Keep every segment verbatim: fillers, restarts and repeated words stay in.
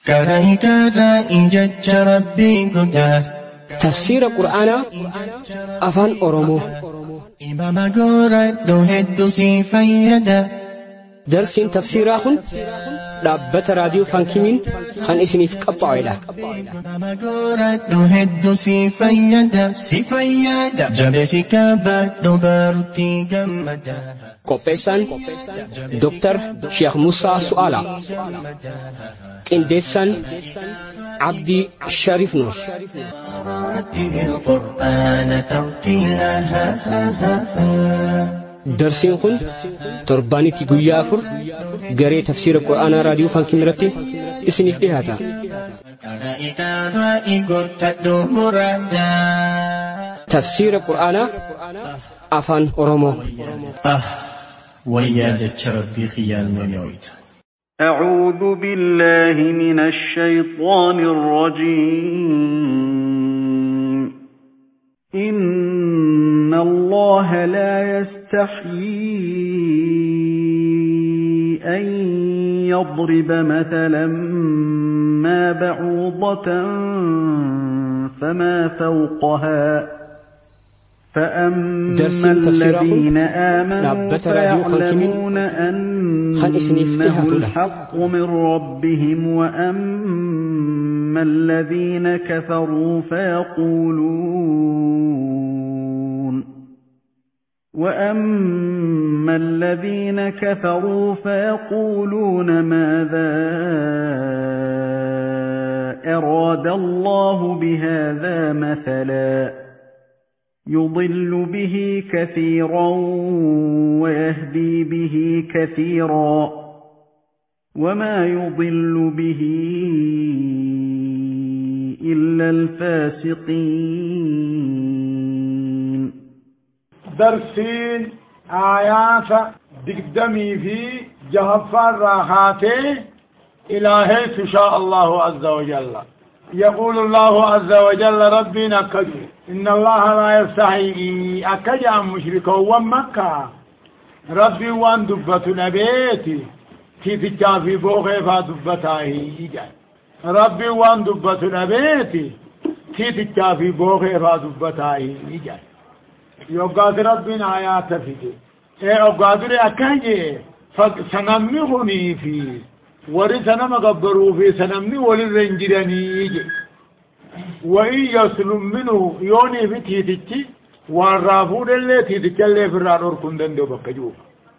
كرهت رائجة ربي قدا تفسير القرآن أفان أورومو إمام قرأت هدو سيفيدا درس تفسيرهم دابت راديو فانكيمين خان اسنيف قبعيلا إمام قرأت هدو سيفيدا سيفيدا جبسي كابت دبارتي جمدا قبسان دكتور شيخ موسى سؤالا قندسان عبدي شريف نور رتل القرآن ترتيلا درسين خن ترباني تيجويا أفر جري تفسير القرآن راديو فانكين رتي اسنيف إهاتا تفسير القرآن أفان أورومو آه ويا ربي خيال منويت. أعوذ بالله من الشيطان الرجيم. إن الله لا يستحيي أن يضرب مثلا ما بعوضة فما فوقها فأما الذين آمنوا فيعلمون أنه الحق من ربهم وأما الذين كفروا فيقولون وأما الذين كفروا فيقولون ماذا أراد الله بهذا مثلا يضل به كثيرا ويهدي به كثيرا وما يضل به إلا الفاسقين. درسين آيات دقدمي في جهفار راحاته إلهي تشاء الله عز وجل. يقول الله عز وجل ربنا كجي إن الله لا يستحيي أكجا مشركا ومكة ربي وان دبت نبيتي كيف جافي بوغي فدبتاه إجاي ربي وان دبت نبيتي كيف جافي بوغي فدبتاه إجاي يوغاد ربنا آيات فيدي إيه أوغادري أكجي فسنمغني فيه وري سنم قبروا في سنمني ولي رنجراني وإن يسلم منه يوني في تيتي والرافود اللي تيتي اللي في الرادور كندن دو بكجوف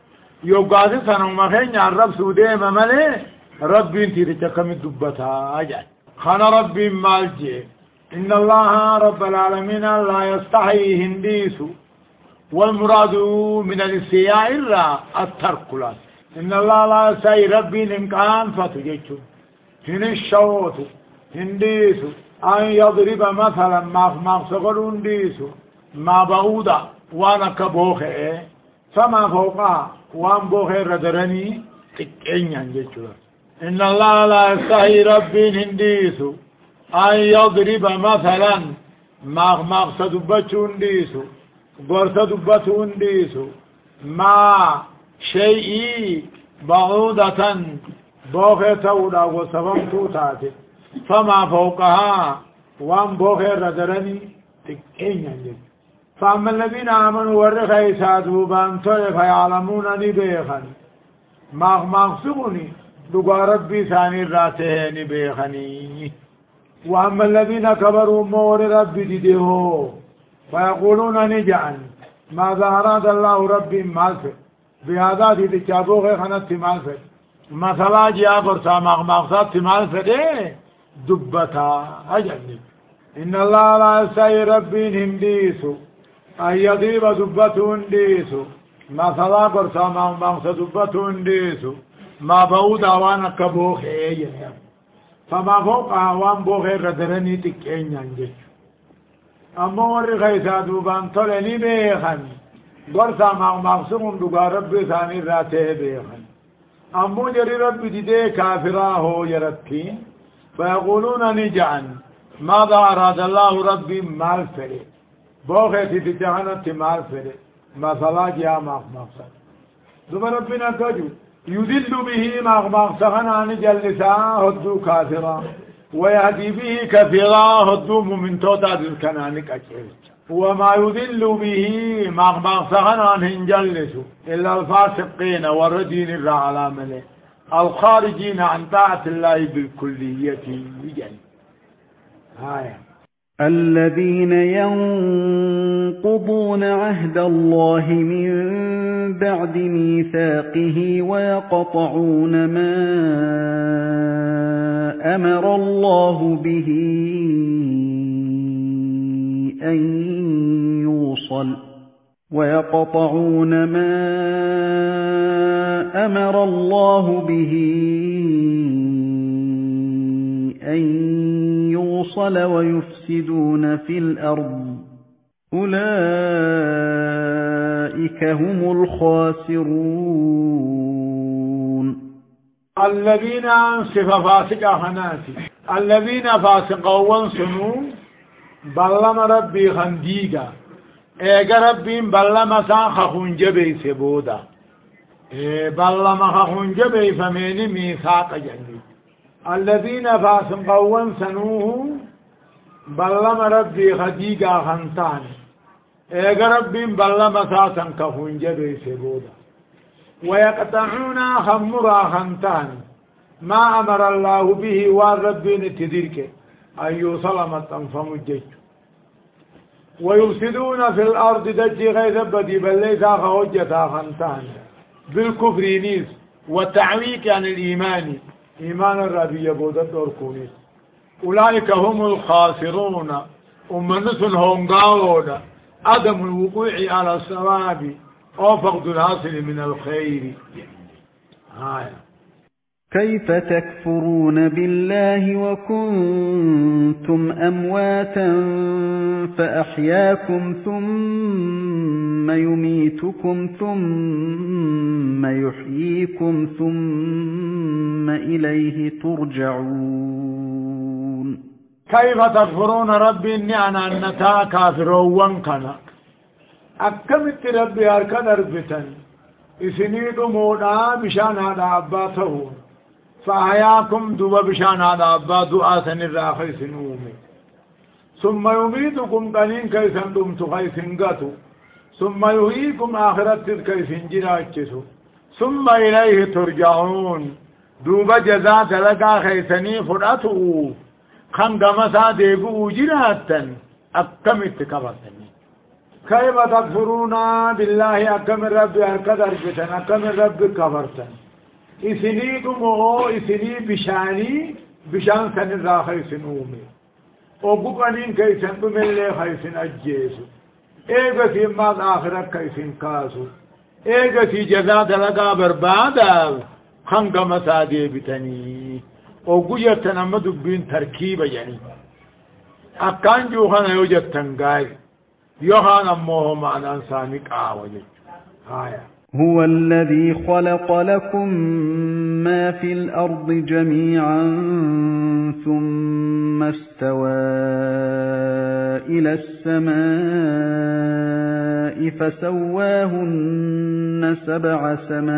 يوغازي سنم مخين عرب سودي ممالي ربي تيتي كم دبتا أجل خان ربي مالجي إن الله رب العالمين لا يستحي هنديسو والمراد من الاستياء إلا الترك له إن الله لا يستحي ربي نمكان فتجيشو هن الشوط هنديسو أن يضرب مثلا ما مغسقل هنديسو ما بعودا وانا كبوخي فما فوقها وان بوخي ردرني تكينيا جيشو إن الله لا يستحي ربي هنديسو أن يضرب مثلا ما مغسد بچو هنديسو غرسد بچو هنديسو ما شيء بعودة بوخي تودا وسبب توتاتي فما فوقها وان بوخي ردرني تكينيا جيشو فأما الذين آمنوا ورخي سادوا بانتوي فيعلمون نبيخن ماغ مغسقني دقا ربي ثاني راته نبيخني وأما الذين كبروا مور ربي ديدهو فيقولون نجعن ماذا أراد الله ربي مالفه بهذا دي تشابوخي خنت مالفه مثلا جاء برسا ماغ مغسط مالفه دي دبتا أجنب إن الله لا يستحي ربي هنديسو أن يضرب دبته هنديسو مثلا برسا ماغ مغسط دبته هنديسو ما بعود وانا كبوخي جنب فما فوق وان بوخي ردرني تكينيا جيش أما وري خيسا دوبان طلعني بيخن برسا ماغ مغسط دقا ربي ثاني راته بيخن أما جري ربي دي كافراه يربين فيقولون نجعن ماذا أراد الله ربي مال فري بوخي تتجهنت مال فري مثلا جاء ماغ مغسط دوبا ربنا كجو يذل به مغمغسغن عن جلسا هدو كافرا ويهدي به كثيرا هدو من توتا الكنانك أجهز وما يذل به مغمغسغن عن هنجلس إلا الفاسقين والردين الرعلامل الخارجين عن طاعة الله بالكلية بجل هاي الذين ينقضون عهد الله من بعد ميثاقه ويقطعون ما أمر الله به أن يوصل ويقطعون ما أمر الله به أن يوصل ويفسدون في الأرض أولئك هم الخاسرون الذين أنصف فاسق خناسي الذين فاسقوا وانصنوا بلما ربي خنديقا ايقا ربي بلما ساخ خنجبي سبودا بلما خنجبي فميني ميثاق جنبي الذين فاسقوا وانصنوه بلما ربي خديقا خنطان ايقا ربي بلما ساسا خنجبي سبودا ويقطعون خمرا خنطان ما أمر الله به والربين تدرك أن يوصل مطنفم الجيش ويفسدون في الأرض دجي غير بدي بل ليس خوجة خنطان بالكفر نيس والتعويك عن الإيمان إيمان الربي يبودت وركونيس أولئك هم الخاسرون أمنس هونغاون عدم الوقوع على الصواب أو فقد الحاصل من الخير هاي كيف تكفرون بالله وكنتم أمواتا فأحياكم ثم يميتكم ثم يحييكم ثم إليه ترجعون كيف تكفرون ربي إني أنا أنتا كافرون كنا أكملت ربي أركان أربتن إسنيد مودا بشان هذا أباته فأحياكم دوبا بشان هذا أبا دعاة الراخي سنومي ثم يميتكم قلين كيسن دمت خيسن قتو ثم يحييكم آخرت كيسن جراجسو ثم إليه ترجعون دوبا جزاة لقا خيسني فرأتو خنقمسا ديبو جراتا أكملت كفتني كيف تكفرون بالله أكمل ربي أركض أرجتن أكمل ربي كفرتن إسنيكم هو إسني بشاني بشان سن الراخي سنومي وبقنين كيسن بملي خيسن أجيسو إيغا في ماد آخرت كيسن كاسو إيغا في جزاد لقا بربادا خنق مسادي بتني وقجتن أمدو بين تركيب يعني أكان جوخان يوجتن قاي يوخان أموه معنا أنسانك آوجت هايا هو الذي خلق لكم ما في الأرض جميعا ثم استوى إلى السماء فسواهن سبع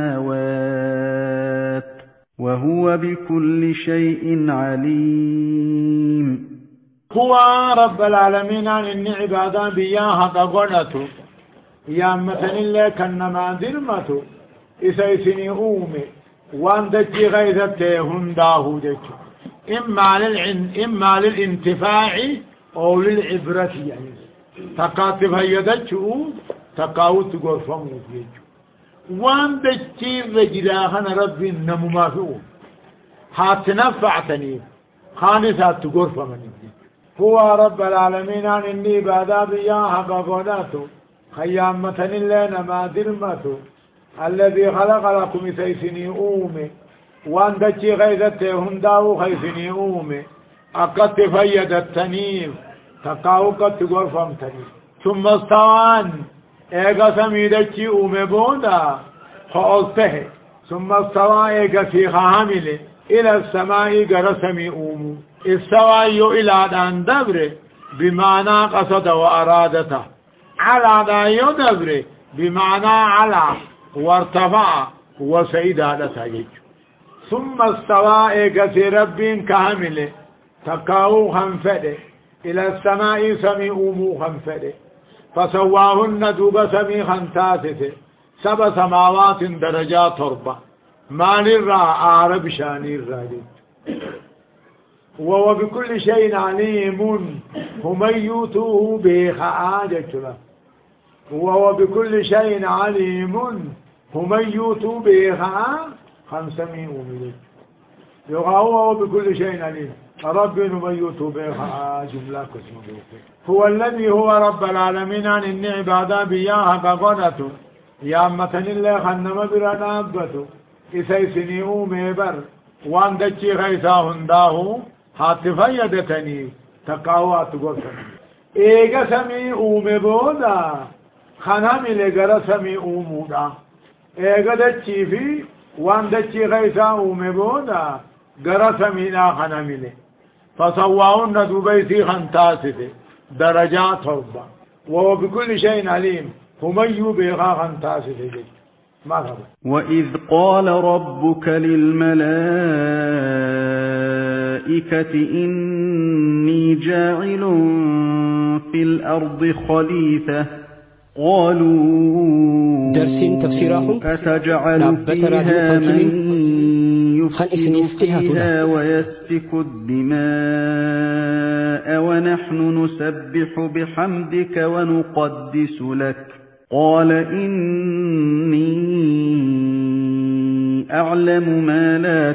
سماوات وهو بكل شيء عليم هو رب العالمين إن عبادا بياها قغنته يا مثل الله كنما درمته إسيسني أومي وان دجي غيثته هنداه دجي إما للعن إما للانتفاع أو للعبرة يعني تقاتب هيدجه تقاوت غرفم وجيج وان دجي رجلاهن ربي نمو ما فيه هاتنفعتني خانسات غرفم هو رب العالمين إني بادا بياها قغنته خيامة الله نما درمته الذي خلق لكم سيسني أومي وان دجي غيثته هنداو خيسني أومي أقد فيد التنيف تقاو قد غرفم تنيف ثم استوان ايغا سميدكي أومي بودا خالته ثم استوى ايغا في خامل إلى السماء قرسمي أومو استوى إلى دان دبر بمعنى قصد وأرادته على دا يدبر بمعنى على وارتفع وسيدا لتاجج ثم استوى إيقسي رب كامل تقاو خنفده إلى السماء سميء خنفده فسواهن دوب سمي خنتاسته سبع سماوات درجات تربة ما للرا عرب شاني الرادي وهو بكل شيء عليم هم يوتوه بخاجة وهو بكل شيء عليم هم يوتوه بخا خمسمائة ومئة وهو بكل شيء عليم رب من يوتوه بخا جملة كسمه هو الذي هو رب العالمين عن إن عبادا بياها قبنته يا أمتن الله خنم برنا أبته إسي سنيئو ميبر وان دچي غيسا هنداهو حاتفا يدتني تقاوات قرسن إيغا سميئو مبودا خنم لغر سميئو مودا إيغا دچي في وان دچي غيسا مبودا غر سميئنا خنم له فسواهن دوبيسي خنتاسته درجات توبة وهو بكل شيء عليم هم يبغى خنتاسته مرحبا. وإذ قال ربك للملائكة إني جاعل في الأرض خليفة قالوا درسين تفسيرهم أتجعل فيها من يفسد فيها ويسفك الدماء ونحن نسبح بحمدك ونقدس لك قال إني أعلم ما لا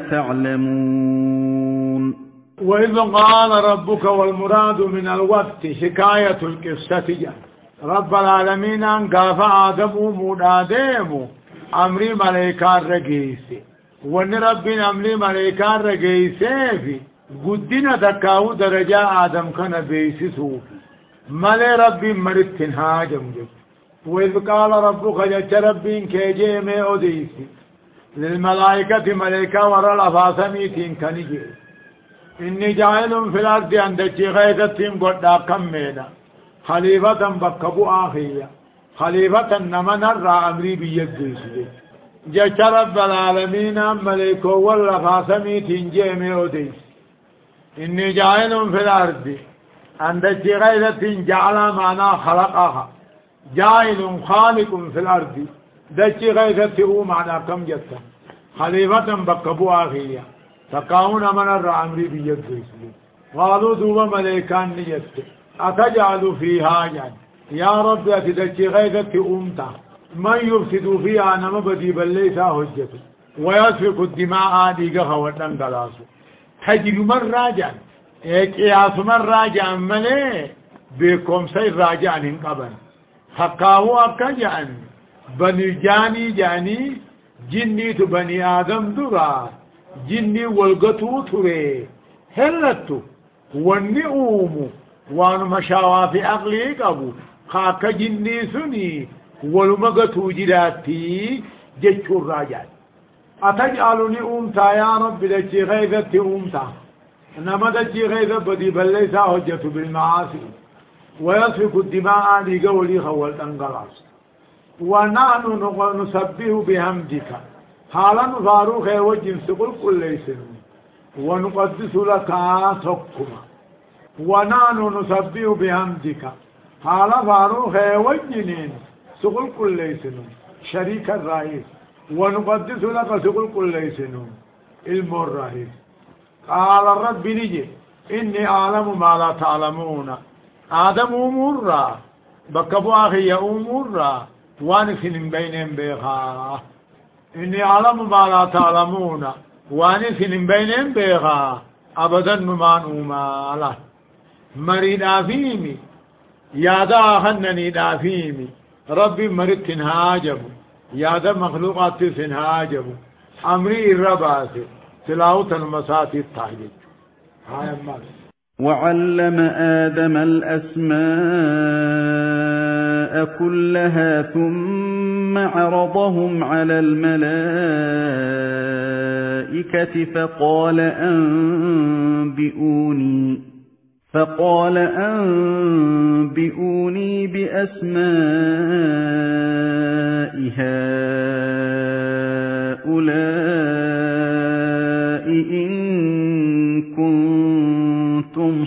تعلمون. وإذ قال ربك والمراد من الوقت حكاية القصة رب العالمين أن قاف آدم مدادم أمري ملائكة رجيسي وأن رب أمري ملائكة رجيسي في قدنا تكاو درجة آدم كان بيسسوف ملي رب مرتن هاجم جب. وإذ قال ربك جج رب كيجي مي أديسي للملائكة ملائكة ورى الأفاسميتين كنجي إني جاهل في الأرض عندك غيثتهم قد أكمينا خليفة بكبو آخية خليفة نمن الرا أمري بيجيسي جج رب العالمين ملائكة والأفاسميتين جيمي أديسي إني جاهل في الأرض عندك غيثتهم جعل معنا خلقها جاهل خالق في الأرض دچي غيثته معنا كم جتا خليفة بكبو آخية تقاون من الرعمري بيجيسي قالوا دوب ملائكان نجت أتجعل فيها يعني يا رب أتدچي غيثته أمتا من يفسد فيها نما بدي بليسا حجته ويسفك الدماء ديغا خوتن قلاسو تجري من راجع قياس من راجع ملي بكم سير راجع قبل حقاهو أكا جان بني جاني جاني جني تو بني آدم درا جني والغتو تري هلتو واني اومو وانو مشاوافي أغلي قبو خاكا جني سني والمغتو جراتي جيشو الراجات أتجعلني أمتا يا رب لجي غيثتي أمتا إنما دجي غيثة بدي بليسا حجة بالمعاصي ويسفك الدماء لقولي خولت انقلاص ونحن نسبه بحمدك حالا فاروخ وجن سقل كل اسم ونقدس لك تكما ونحن نسبه بحمدك حالا فاروخ وجن سقل كل اسم شريك الرئيس ونقدس لك سقل كل اسم علم الرئيس قال الرب نجي إني أعلم ما لا تعلمون آدم أمورا بكبو أخي أمورا وانسن بينهم بيخا إني أعلم ما لا تعلمون وانسن بينهم بيخا أبدا نمان أمالا مريد آفيمي يادا خنني دافيمي ربي مريد تنهاجب يادا مخلوقات تنهاجب أمري الرباس تلاوة المساتي التحجج هاي المال. وعلم آدم الأسماء كلها ثم عرضهم على الملائكة فقال أنبئوني فقال أنبئوني بأسماء كنتم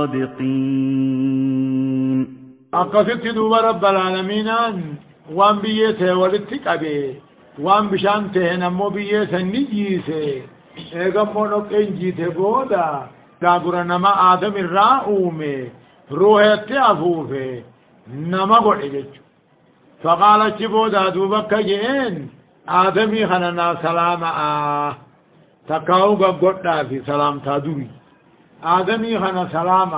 صادقين أقصدت دوب رب العالمين وان بيته ولتقبه وان بشانته نمو بيته نجيسه ايغمو نقنجيته بودا دابر نما آدم الرأومه روحيت أفوفه نما قرئ فقال بودا دوبك جئين آدمي خننا سلام آه تكاو قد في سلام تادوي آدمي خنا سلام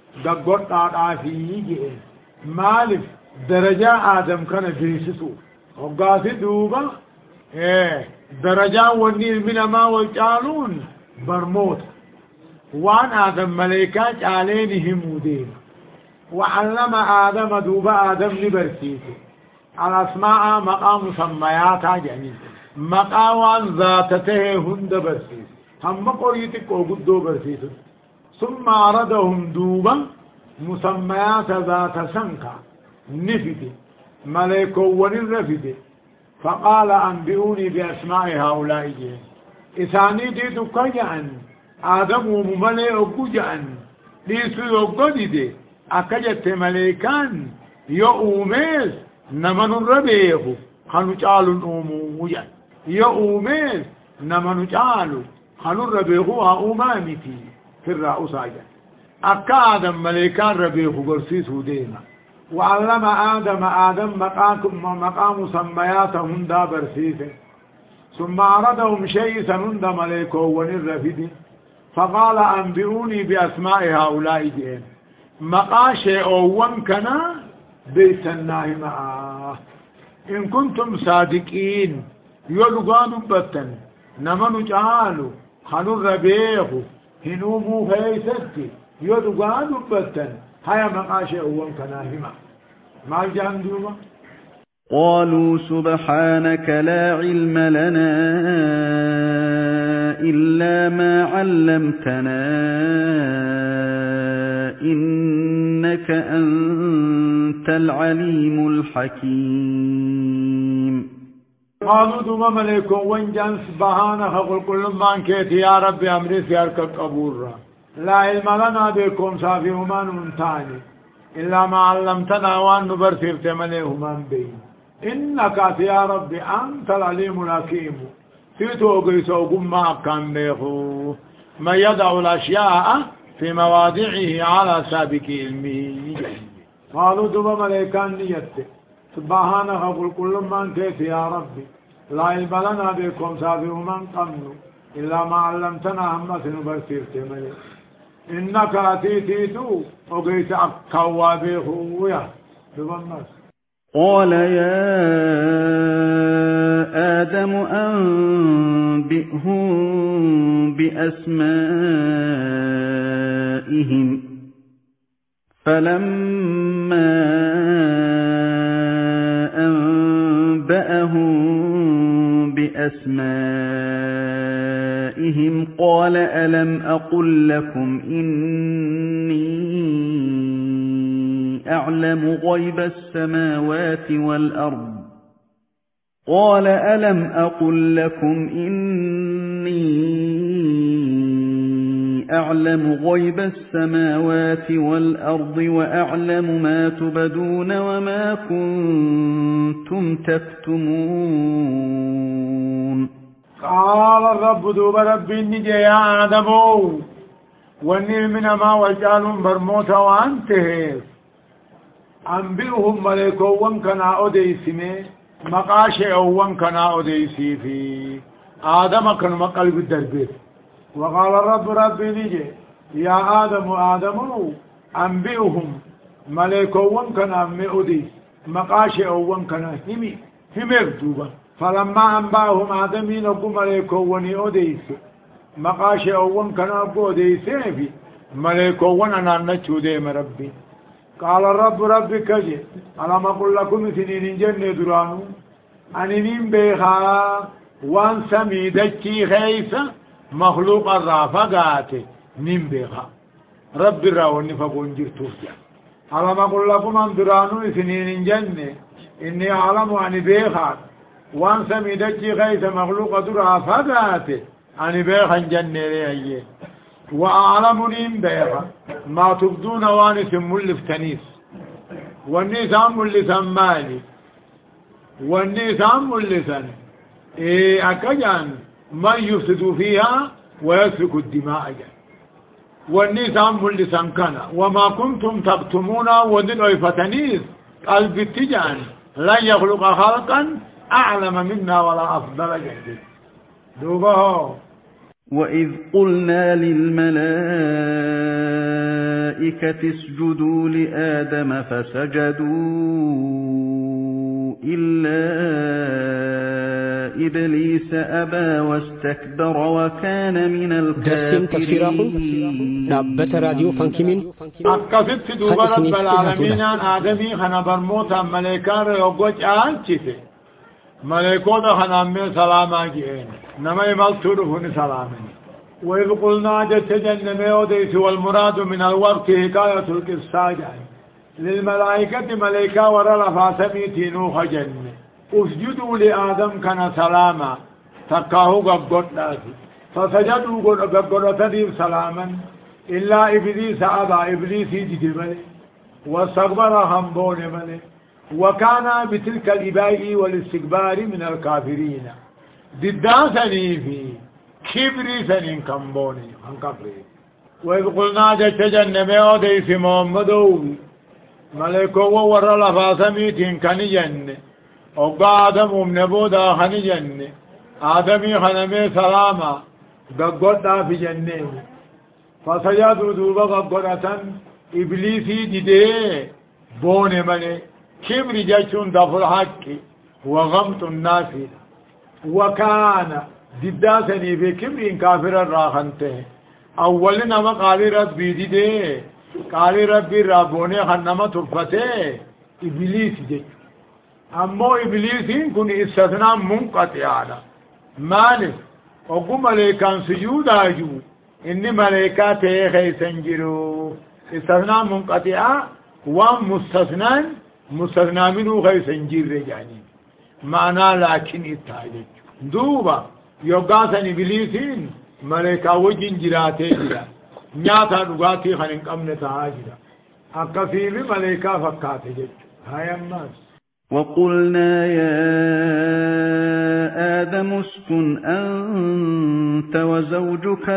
قد في جئين مالف درجة آدم كان جيسسو وقاسي دوبا ايه درجة والنيل من ما والجالون برموت وان آدم ملائكات عليهم ودين وعلم آدم دوبا آدم لبرسيته الأسماء مقام سمياتها جميل مقاوان ذاتته هند برسيس هم قريتك وقدو برسيس ثم عرضهم دوبا مسميات ذات سنكا نفد ملائكو ونرفد فقال أنبئوني بأسماء هؤلاء إساني دي دكجعا آدم ومملئ أقجعا ليسو يقضي أكجت ملائكان يؤميز نمن ربيه خنو جالو أمويا يؤميز نمن جالو خنو ربيه أمامتي في الرأسايا أكا آدم ملائكان ربيه برسيسه دينا وعلم آدم آدم مقام مقام سمياتهم دا برسيسه ثم عرضهم شيء سنند ملائكو ونرفد فقال أنبئوني بأسماء هؤلاء دين مقاشي أوان كنا بيت الناهم معاه إن كنتم صادقين يلقانوا بطن نمنوا جعالوا خنوا ربيه هنوموا فيستي يلقانوا بطن هيا مقاشي أوان كنا هما ما الجاندوما قالوا سبحانك لا علم لنا إلا ما علمتنا إنك أنت العليم الحكيم قالوا دوما مليكم وانجان سبحانك قل كل ما انكيت يا ربي أمري سيارك قبورا لا علم لنا بكم صافيهما نمتاني إلا ما علمتنا وأن نبرسر تمليهما بين إنك يا ربي أنت العليم الحكيم تيتو قيسو قم كان بيخو ما يدع الأشياء في مواضعه على سابق علمه قالوا دوبا ملائكان نيت سبحانك قل كل ما انكيت يا ربي لا علم لنا بكم صافيهما قمنوا إلا ما علمتنا هم سنبرسر تمليه إنك أتيتيتو وقيت أكوا بيخويا دوبا قال يا آدم أنبئهم بأسمائهم فلما أنبأهم بأسمائهم قال ألم أقل لكم إني أعلم غيب السماوات والأرض قال ألم أقل لكم إني أعلم غيب السماوات والأرض وأعلم ما تبدون وما كنتم تكتمون قال الرب دوب ربي نجي يا آدم وني من ما وجعلهم برموتا وانته أنبئهم ملكو وانكنا أديسمي مقاشي وانكنا أديسي في آدم كان مقلب الدربيت وقال الرب ربي نجي يا آدم آدم أنبئهم ملكو وانكنا أمي أديس مقاشي وانكنا همي همي دوبا فلما أنبأهم آدمين أقو ملكو وني أديسي مقاشي وانكنا أقو أديسي في ملكو وانا نتشو ديم ربي قال الرب ربي كجي ألم أقول لكم سنين جنة درانو أنين بيخا وان سميدتي خيسة مخلوق الرافقات نين بيخا ربي راوني فقون جرتوسيا ألم أقول لكم أن درانو سنين جنة إني أعلم أن بيخا وان سميدتي خيسة مخلوق الرافقات أن بيخا جنة ليه وأعلمني بيغا ما تبدون وانس ملف تنيس والنسان ملسان مالي والنسان ملسان إيه أكجان من يفسد فيها ويسفك الدماء جان والنسان ملسان كان وما كنتم تكتمون ودن فتنيس قلب التجان لن يخلق خلقا أعلم منا ولا أفضل جهد دوبه. وإذ قلنا للملائكة اسجدوا لآدم فسجدوا إلا إبليس أبى واستكبر وكان من درسين تفسيرهم نابت راديو فانكمين أكفت دوبا رب العالمين آدمي خنا برموتا ملائكة ريوغوش آنشيسي ملائكة خنا أمي سلاما جئين نما يمالتورفون سلامين. وإذ قلنا جت جنمي وديس والمراد من الوقت حكاية القصة للملائكة ملائكة ورى فاسمي نوح جنة اسجدوا لآدم كان سلاما تكاهو قبض ناسي فسجدوا قبض تدير سلاما إلا إبليس أبا إبليس جدبه واستكبر همبون مله وكان بتلك الإباء والاستكبار من الكافرين ضداسني في كبري سنين كمبوني عن كفري. وإذ قلنا جت جنمي وديس محمد ملائكة ورى لفاسميتين كان جنة وقا آدم ومنبودا خن جنة آدمي خنمي سلاما قد في جنة فسجدوا دوبا قد إبليسي جده بون ملي كبر جاشون دفر حق وغمت الناس وكان ضداسني في كبر كافر الراخنته أولنا ما قال ربي جده قال ربي ربوني خنما تفته إبليس جي أمو إبليسين كن استثناء منقطع على مالك وقو ملائكان سجود آجو إني ملائكات خيسن جرو استثناء منقطع ومستثنى مستثنى منه خيسن جر يعني معنى لكن إتاجج دوبا يوغاسن إبليسين ملائكا وجن جراته جرا نياتا نغاتي خنن قمنا تهاجرا أكفي بملائكا فكاته جج هاي الناس. وقلنا يا آدم اسكن أنت وزوجك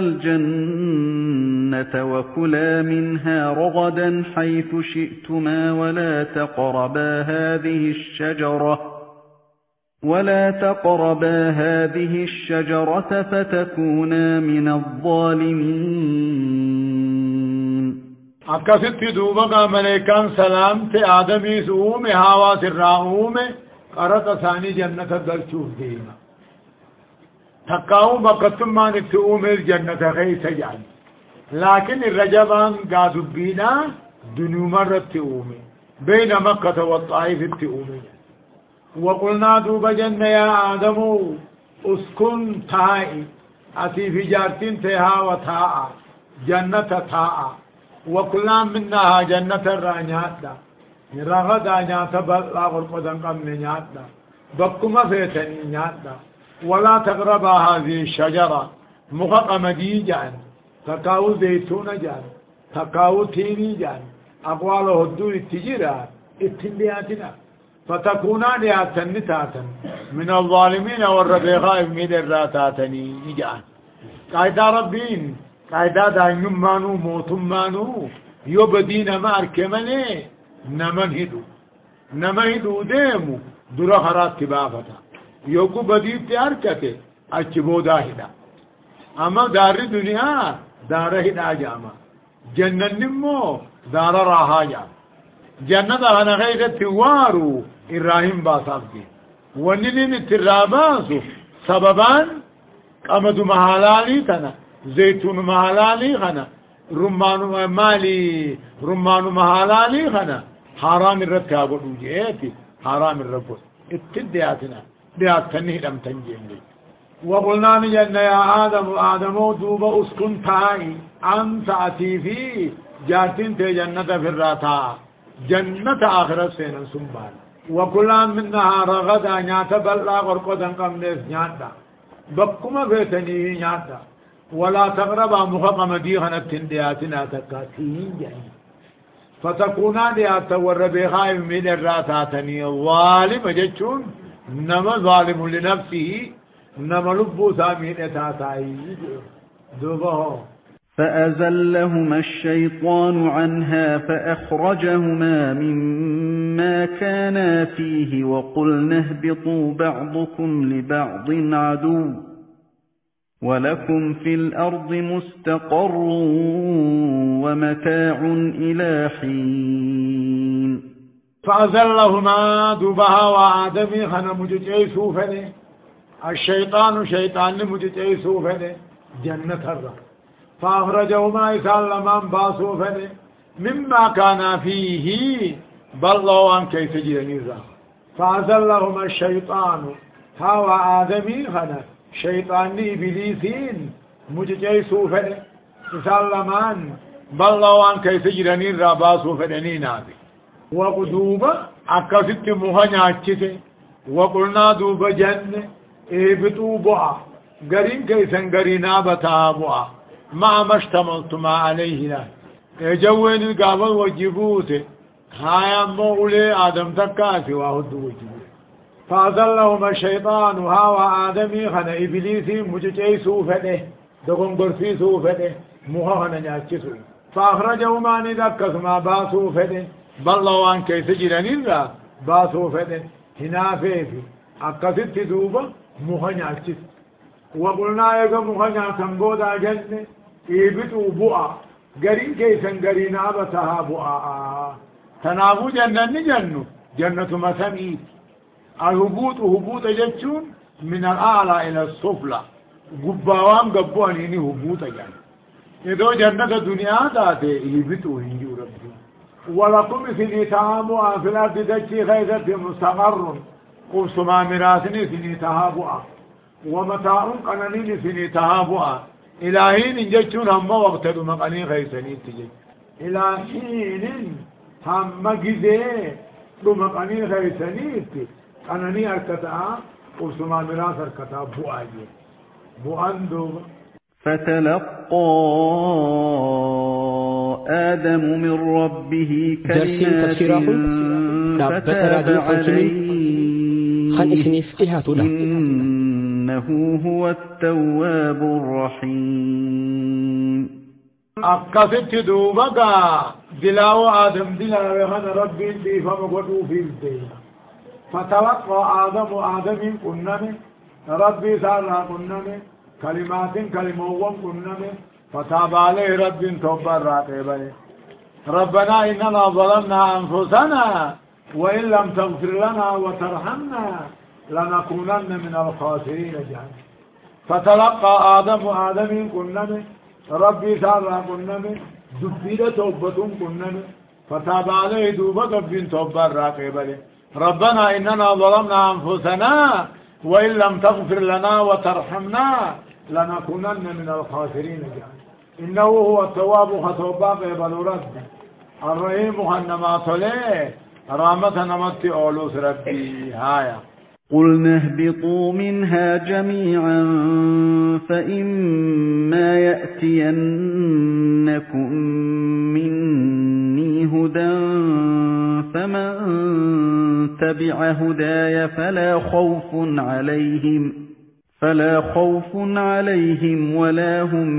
الجنة وكلا منها رغدا حيث شئتما ولا تقربا هذه الشجرة ولا تقربا هذه الشجرة فتكونا من الظالمين. أكثت دوبا ملائكان سلام تي آدمي سؤوم هاوات الرعوم قرط ثاني جنة دلچوف ديما تقاو بقتم ما نكتؤوم الجنة غيث يعني لكن الرجبان قادوا بينا دنو مرة تؤوم بين مكة والطائف التؤوم. وقلنا دوبا جنة يا آدم اسكن تائي أتي في جارتين تها وتاء جنة تاء وكلان منها جنة الرانياتا رغدا نياتا بلا غرقدن قمن نياتا بكما فيتني نياتا ولا تقربا هذه الشجرة مخقم ديجان تقاو زيتون جان تقاو تيني جان أقواله الدو التجيرا اتنبياتنا فتكونان ياتن تاتا من الظالمين والربيغاء من الراتاتني جان قايدا ربين قاعدة دائم مانو موتم مانو يبدين ما أركمني نمن هدو نمن هدو ديمو درا خرات تبافتا يوكو بديت أركته أجبو داهدا أما دار الدنيا دار هدا جاما جنة نمو دار راها جام جنة أنا غير توارو إبراهيم باسابي وننين التراباسو سببان أمد محلالي تنا زيتون محلالي خنا رمان مالي رمان محلالي خنا حرام الرب أقول وجهتي حرام الرب اتدياتنا دياتني لم تنجيني. وقلنا نجن يا آدم آدم دوب اسكن تاي أنت أتي في جاتين تي جنة في الراتا جنة آخرة سينا سنبال. وكلان منها رغدا نياتا بلا غرقودا قمنيس نياتا بكما بيتني نياتا ولا تقربا مخقم ديخنا التندياتنا تكاتين جاي فتكونا دياتا والربيخاي من الراتاتني الظالم جتشون نما ظالم لنفسه نما لبو سامين اتاتاي دوبه فأزلهما الشيطان عنها فأخرجهما مما كانا فيه وقلنا اهبطوا بعضكم لبعض عدو ولكم في الأرض مستقر ومتاع إلى حين فأزلهما دوبها وآدمي خنا مجتعي سوفني الشيطان شيطان مجتعي سوفني جنة الرب فأخرجهما إسالمان باسوفني مما كان فيه بلغوا عن كيف جرنيزا فأزلهما الشيطان هاو آدمي خنا شيطان إبليسين مجتعي سوفني إسالمان بلغوا عن كيف جرنيزا باسوفني نابي وقدوبة أكست مهنياتي وقلنا دوبة جنة إبتوا بوا قرين كيسن قرينا بتابوا ما ما اشتملتما عليه لا جوين القابل وجبوته هاي مولي آدم تكاسي وهد وجبوته فأزلهما الشيطان هاو آدمي خنا إبليسي مجتعي سوفته دقم قرسي سوفته مهنة نياتي فأخرجهما ندكس ما باسوفته بلغوا عن كيف جرانيرا باسوفته هنا فيفي أكست دوبا مهنياتي وقلنا يقى مهنيا تنبودا جنة إيبتوا بؤا قرين كيسن قرين أبتها بؤا تنابو جنة جنة جنة مسمئيت الهبوط هبوط جتشون من الأعلى إلى السفلى قباوان قبوانيني هبوط جنة إذا جنة الدنيا داته إيبتوا هنجو ربي ولكم سني تهابوا في الأرض دجي خيزة مستقر قبسما مراسني سني تهابوا ومتاع قنانين سني تهابوا إلى حين جتشون هم وقت مقانين خيسانين تجي إلى حين هم جزي مقانين خيسانين قنانين أركتا قبسما مراس أركتا بؤاجي بؤاندو فتلقى آدم من ربه كلمات فتاب عليه إنه هو التواب الرحيم أقصد دوبك دلاو آدم دلاو خان ربي بيفهم قدو في الدين فتلقى آدم آدم كنن ربي سارا كنن كلمات كلموان كنن فتاب عليه رب توبر راقبه ربنا إننا ظلمنا أنفسنا وإن لم تغفر لنا وترحمنا لنكونن من الخاسرين جهنم فتلقى آدم آدم كنن ربي سارا كنن دبيل توبة كنن فتاب عليه دوبة رب توبر راقبه ربنا إننا ظلمنا أنفسنا وإن لم تغفر لنا وترحمنا لنكونن من الخاسرين جهنم إنه هو التواب خطوبا قبل رب الرحيم خنما طليه رحمة نمت أولوس ربي هايا قلنا اهبطوا منها جميعا فإما يأتينكم مني هدى فمن تبع هداي فلا خوف عليهم فلا خوف عليهم ولا هم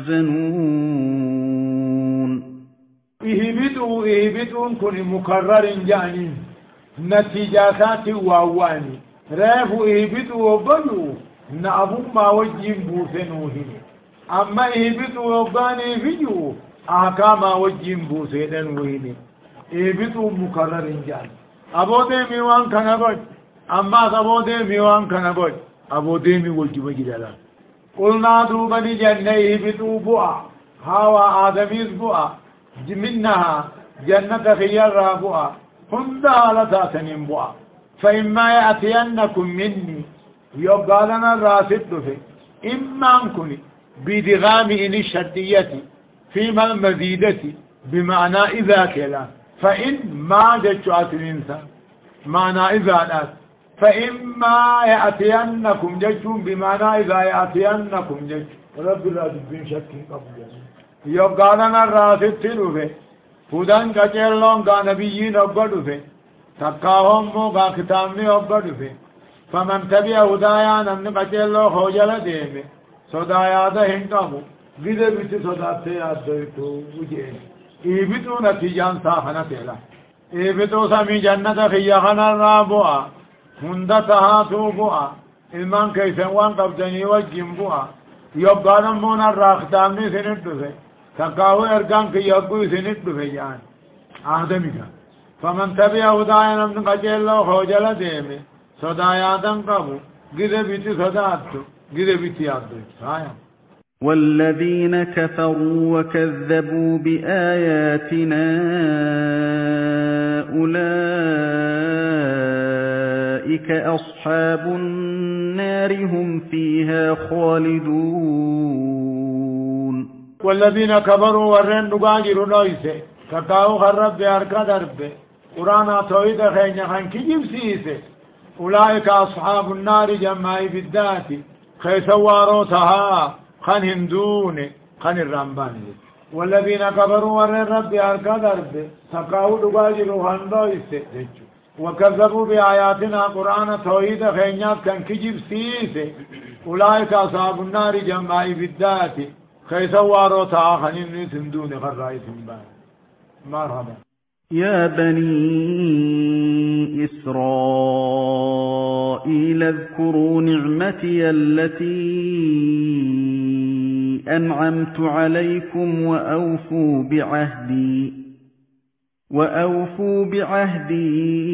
يحزنون اهبطوا اهبطوا كن مكرر جاني نتيجات واواني رافوا اهبطوا وبلوا نعبوا ما وجين بوسنوهن اما اهبطوا وباني فيجوا احكام وجين بوسنوهن اهبطوا مكرر جاني ابو ديمي وان كان قد اما ابو ديمي وان كان قد أبو ديمي وجب جدلا قلنا دوبني جنة بتو بؤا هوا آدميز بؤا منها جنة خيار بؤا هندا لتاتنين بؤا فإما يأتينكم مني يبقى لنا راسد في إما أنكني بدغام إن الشدية فيما المزيدة بمعنى إذا كلا فإن ما جدت الإنسان معنى إذا لا فإما يأتينكم جج بمعنى إذا يأتينكم جج رب الله دبين شكي قبل يوغانا الراسط نوفي فودان كجلون غا نبيين أبدوفي تقاهم مو غا ختامني أبدوفي فمن تبع هدايا نمن كجلو خوجل ديمي صدايا دا هنقامو غيده بيت صداتي آدويتو وجيه إيبتو نتيجان ساخنا تيلا إيبتو سامي جنة خيخنا رابوا هندتها توبوا إلمان كيسن وان قبضني وجين بوا يوغانا مونا الراختامني سندوفي تقاوي ارغان كي يقوي سنت بفيان آدمي کا فمن تبع هدايا نمن قجلو خوجل ديمي صدايا دن قبو گده بيتي صداتو گده بيتي آدو سايا والذين كفروا وكذبوا بآياتنا أولئك أصحاب النار هم فيها خالدون والذين كبروا ورن نقاجر نويسه كتاو خرب بأركا دربه قرانا تويد خينيا خان كجيب سيسه أولئك أصحاب النار جمعي بالذات خيسواروتها خان هندون خان الرمباني والذين كبروا ورن رب بأركا دربه كتاو نقاجر خان نويسه وكذبوا بآياتنا قرانا تويد خينيا خان كجيب سيسه أولئك أصحاب النار جمعي بالذات خيسوارو تاخنين سندون خرايت بان مرحبا يا بني إسرائيل اذكروا نعمتي التي أنعمت عليكم وأوفوا بعهدي وأوفوا بعهدي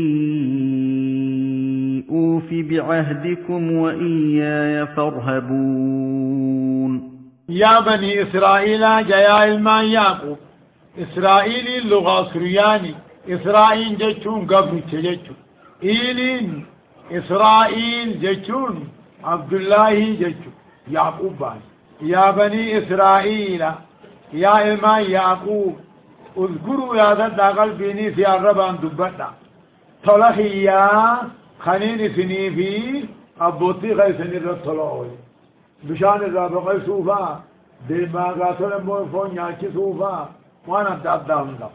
أوف بعهدكم وإياي فارهبون يا بني إسرائيل جاء الماء يعقوب إسرائيل اللغة سرياني إسرائيل جتون قبل تجتون إيلين إسرائيل جتون عبد الله جتون يعقوب بان يا بني إسرائيل يا الماء يعقوب اذكروا يا ذا قلبيني في الربان دبتا طلقي يا خنين سني في أبوتي غيسني الرطلوي بشان الرابقة سوفا دماغاتنا موفون ياكي سوفا وانا تأدام لك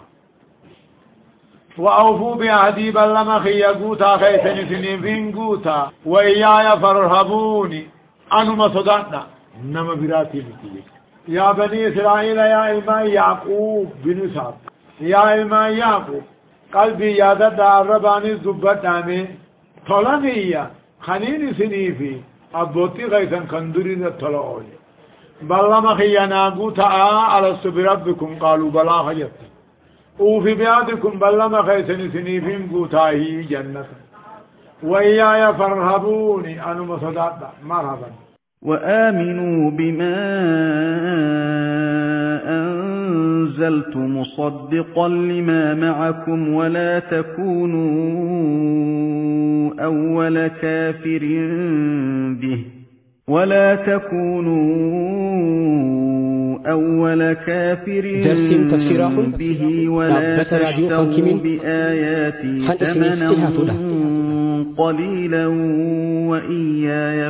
وأوفوا بعهدي بلما خيقوتا خيسن سنين فينقوتا وإيايا فارهبوني أنما صدقنا نما براتي بكي يا بني إسرائيل يا إلمان يعقوب بن سعد يا إلمان يعقوب قلبي يادت الرباني الزبط عمي طلقية خنين سنيفي أبوتي غيثا كندرين الطلعوني بلما خياناقو تعا ألست بربكم قالوا بلا خيط وفي بيادكم بلما خيثن سنيفين قوتاهي جنة وإياي فارهبوني أنا مصدقنا مرحبا وآمنوا بما أنزلت مصدقا لما معكم ولا تكونوا أول كافر به ولا تكونوا أول كافر به ولا تشتروا بآياتي ثمنا قليلا وإياي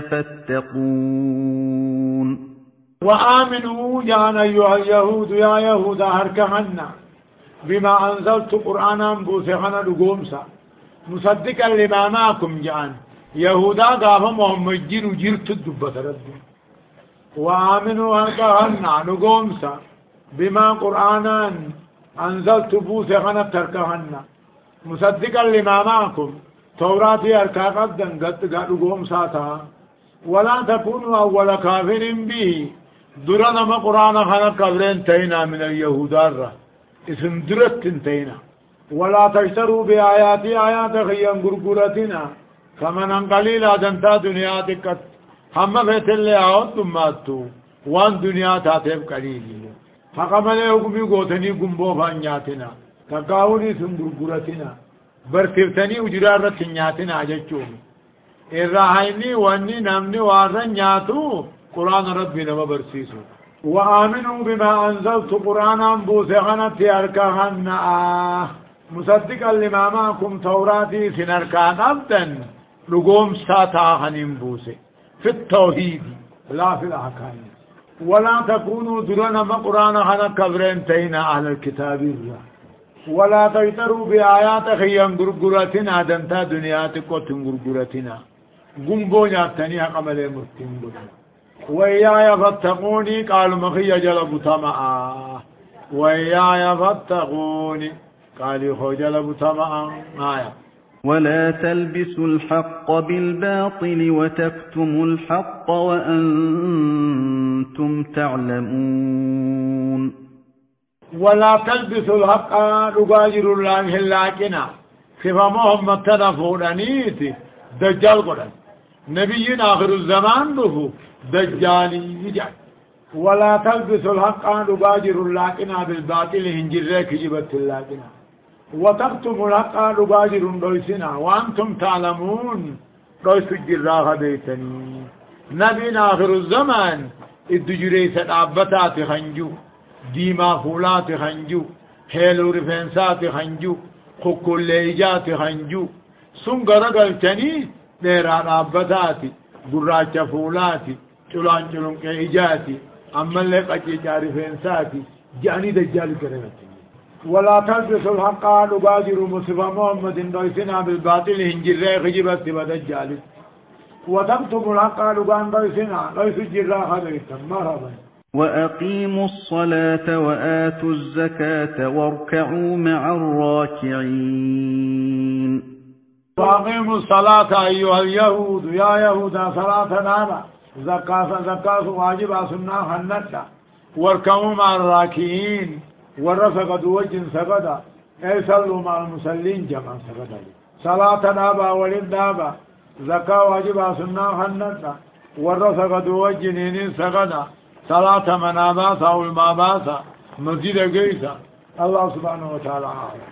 فاتقون وآمنوا جان أيها اليهود يا يهود هركهن بما أنزلت قرآنا بوسخنا لقومسا مصدقا لما معكم جان يهودا قافا محمد جيرو جيرت الدبة ربي وآمنوا هركهن لقومسا بما قرآنا أنزلت بوسخنا تركهن مصدقا لما معكم توراتي أركا قدن قد قوم ساتا ولا تكونوا أول كافر به درنا ما قرآن خنا قبرين تينا من اليهود الرا اسم درت تينا ولا تشتروا بآياتي آيات خيام غرغرتنا كمن قليل أدنتا دنيا تكت هم فيت اللي عود ماتو وان دنيا تاتيب قليل فقمنا حكمي قوتني قنبو فانياتنا تقاوني اسم غرغرتنا برتفتني وجرارة نياتنا جتشوم الرحيني واني نمني وارن نياتو قرآن ربنا وبرسيسو وآمنوا بما أنزلت قرآنا بوسغنا تياركهن مصدقا لما معكم توراتي سنركان أبدا لقوم ساتاهن بوسي في التوحيد لا في الأحكام ولا تكونوا درنا ما قرآن خنا كبرين تينا أهل الكتاب الله ولا تيتروا بآيات خيام غرغرتنا دنتا دنياتك وتنغرغرتنا قنبو ناتني قمل مرتين وإياي فاتقوني قالوا مخي جلب تمعا وإياي فاتقوني قالوا خو جلب تمعا آية ولا تلبسوا الحق بالباطل وتكتموا الحق وأنتم تعلمون ولا تلبسوا الحق رجاجر الله لكنا كيف محمد تنفون أنيتي دجال قرن نبينا آخر الزمان له دجالي يجعل ولا تلبسوا الحق رجاجر لكنا بالباطل هنجرك جبت لكنا وتكتموا الحق رجاجر دويسنا وأنتم تعلمون دويس الجراح بيتني نبينا آخر الزمان الدجريس العبتات خنجو ديما فولات خنجو هيلو رفنسات خنجو خكل ليجات خنجو سنگرگل چنی دیران عبتاتی گراچ فولاتي چلان چلون کے ایجاتی عمل لقچی چاری فنساتی جانی دجال کرنتی ولا تلبسوا الحق نبادر مصطفى محمد دويسنا بالباطل هنجر خجبت بدجال وتكتموا الحق نبان دويسنا ليس جرا خبيثا مرحبا وأقيموا الصلاة وآتوا الزكاة واركعوا مع الراكعين وأقيموا الصلاة أيها اليهود يا يهود صلاة نانا زكاة زكاة واجبة سنة حنتا واركعوا مع الراكعين ورفقوا وجه سجدا أي صلوا مع المصلين جمع سجدا صلاة نابا ولد نابا زكاة واجبة سنة حنتا ورفقوا وجه نين سجدا صلاة مناباسا والماباسا مسجد قيسا الله سبحانه وتعالى عالم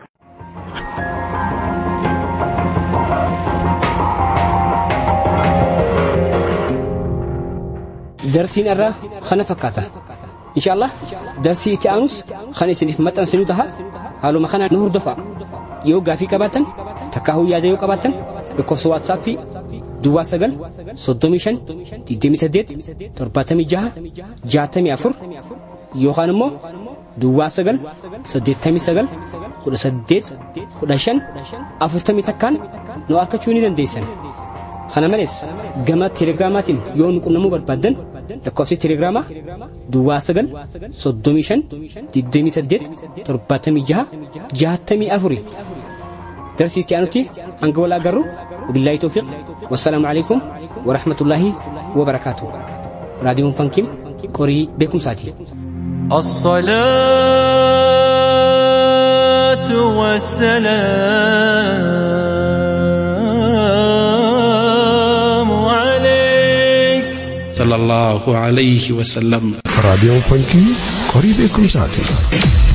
درسين الرا خنا فكاتا إن شاء الله درسي تانوس خنا سنف متن سنوتها هالو ما خنا نور دفع يو غافي كباتن تكاهو ياديو كباتن بكوس واتسابي دوا سجل صدوميشن تيدمي سديت ترباتمي جها جاتمي أفر يوخانمو دوا سجل سديت تمي سجل خد سديت خداشن أفرتمي تكان نو أركشوني لنديسن خنا مريس جماعة تليجراماتين يوم كنا مو بربادن لكوسي تليجراما دوا سجل صدوميشن تيدمي سديت ترباتمي جها جاتمي أفري درسي تيانوتي أنقولا قرو وبالله توفيق والسلام عليكم ورحمة الله وبركاته راديو فانكيم قري بكم ساتي الصلاة والسلام عليك صلى الله عليه وسلم راديو فانكيم قري بكم ساتي